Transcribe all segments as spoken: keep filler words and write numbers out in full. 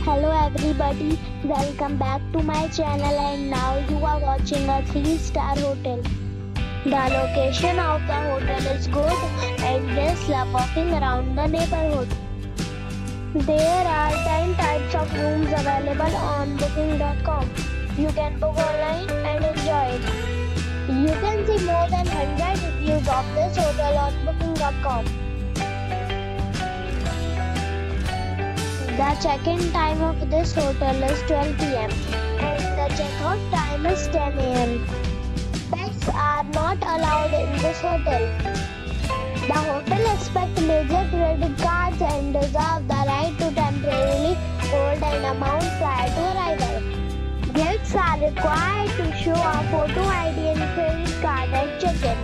Hello everybody, welcome back to my channel and now you are watching a three star hotel. The location of the hotel is good and guests love walking around the neighborhood. There are ten types of rooms available on booking dot com. You can book online and enjoy it. You can see more than one hundred reviews of this hotel on booking dot com. The check-in time of this hotel is twelve p m and the check-out time is ten a m Pets are not allowed in this hotel. The hotel accepts major credit cards and reserves the right to temporarily hold an amount prior to arrival. Guests are required to show a photo I D and credit card at check-in.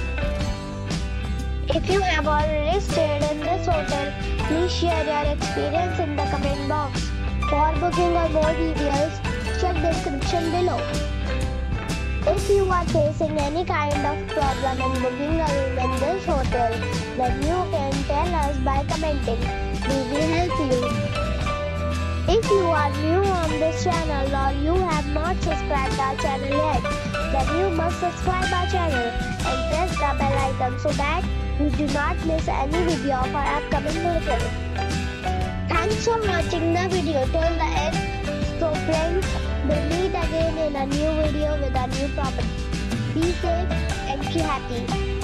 If you have already stayed in this hotel, please share your experience in the comment box. For booking or more details, check description below. If you are facing any kind of problem in booking a room in this hotel, then you can tell us by commenting. We will help you. If you are new on this channel or you have not subscribed our channel yet, then you must subscribe our channel and press the bell icon so that you do not miss any video of our upcoming hotel. Thanks for watching the video till the end. So friends, we'll meet again in a new video with a new property. Be safe and be happy.